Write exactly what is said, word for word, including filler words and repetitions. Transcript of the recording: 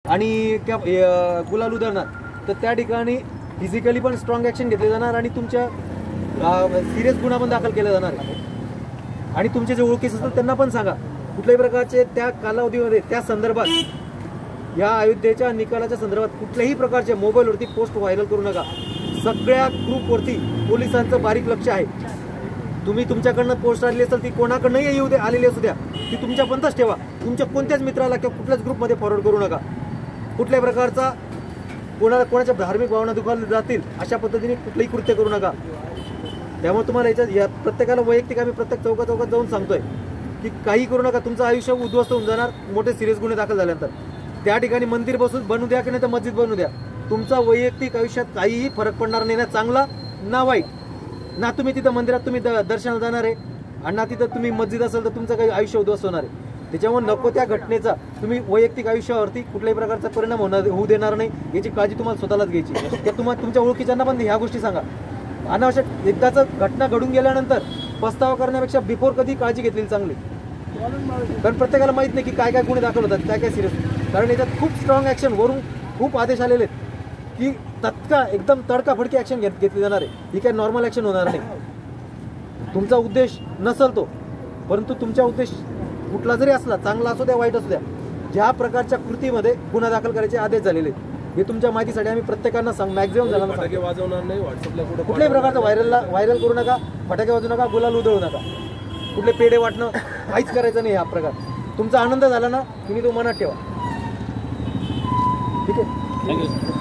आणि त्या गुलाल उधळणार तर त्या ठिकाणी फिजिकली पण स्ट्रॉंग ॲक्शन घेतले जाणार आणि तुमच्या सिरियस गुन्हा पण दाखल केला जाणार आहे। आणि तुमचे जे ओळखीचे असतात त्यांना पण सांगा कुठल्याही प्रकारचे त्या कालावधीमध्ये त्या संदर्भात या अयोध्येच्या निकालाच्या संदर्भात कुठल्याही प्रकारचे मोबाईलवरती पोस्ट व्हायरल करू नका। सगळ्या ग्रुपवरती पोलिसांचं बारीक लक्ष आहे। तुम्ही तुमच्याकडनं पोस्ट आलेली असेल ती कोणाकडनंही येऊ दे आलेली असू द्या ती तुमच्यापर्यंतच ठेवा। तुमच्या कोणत्याच मित्राला किंवा कुठल्याच ग्रुपमध्ये फॉरवर्ड करू नका। कुठल्याही प्रकारचा कोणाला कोणाच्या धार्मिक भावना दुखावल्या जातील अशा पद्धतीने कुठलंही कृत्य करू नका। त्यामुळे तुम्हाला याच्यात या प्रत्येकाला वैयक्तिक आम्ही प्रत्येक चौका चौकात जाऊन सांगतोय की काही करू नका। तुमचं आयुष्य उद्ध्वस्त होऊन जाणार मोठे सिरियस गुन्हे दाखल झाल्यानंतर। त्या ठिकाणी मंदिर बसून बनू द्या की नाही तर मस्जिद बनू द्या, तुमचा वैयक्तिक आयुष्यात काहीही फरक पडणार नाही, ना चांगला ना वाईट। ना तुम्ही तिथं मंदिरात तुम्ही दर्शनाला जाणार आहे आणि ना तिथं तुम्ही मस्जिद असेल तर तुमचं काही आयुष्य उद्ध्वस्त होणार आहे। त्याच्यामुळे नको त्या घटनेचा तुम्ही वैयक्तिक आयुष्यावरती कुठल्याही प्रकारचा परिणाम होणार होऊ देणार नाही याची काळजी तुम्हाला स्वतःलाच घ्यायची। त्या तुम्हाला तुमच्या ओळखीच्यांना पण ह्या गोष्टी सांगा। अनावश्यक एकदाच घटना घडून गेल्यानंतर पस्तावा करण्यापेक्षा बिफोर कधी काळजी घेतलेली चांगली, कारण प्रत्येकाला माहित नाही की काय काय गुन्हे दाखल होतात काय काय सिरियस। कारण याच्यात खूप स्ट्रॉंग ॲक्शन वरून खूप आदेश आलेले आहेत की तत्काळ एकदम तडकाफडकी ॲक्शन घेत घेतली जाणार आहे। ही काय नॉर्मल ॲक्शन होणार नाही। तुमचा उद्देश नसेल तो, परंतु तुमचा उद्देश कुठला जरी असला चांगला असू द्या वाईट असू द्या ज्या प्रकारच्या कृतीमध्ये गुन्हा दाखल करायचे आदेश झालेले हे तुमच्या माहितीसाठी आम्ही प्रत्येकांना सांग मॅक्झिमम जणांना फटाके वाजवणार नाही, व्हॉट्सअपला कुठे कुठल्याही प्रकारचा व्हायरलला व्हायरल करू नका, फटाके वाजवू नका, गुलाल उधळू नका, कुठले पेढे वाटणं काहीच करायचं नाही। हा प्रकार तुमचा आनंद झाला ना तुम्ही तो मनात ठेवा। ठीक आहे, थँक्यू।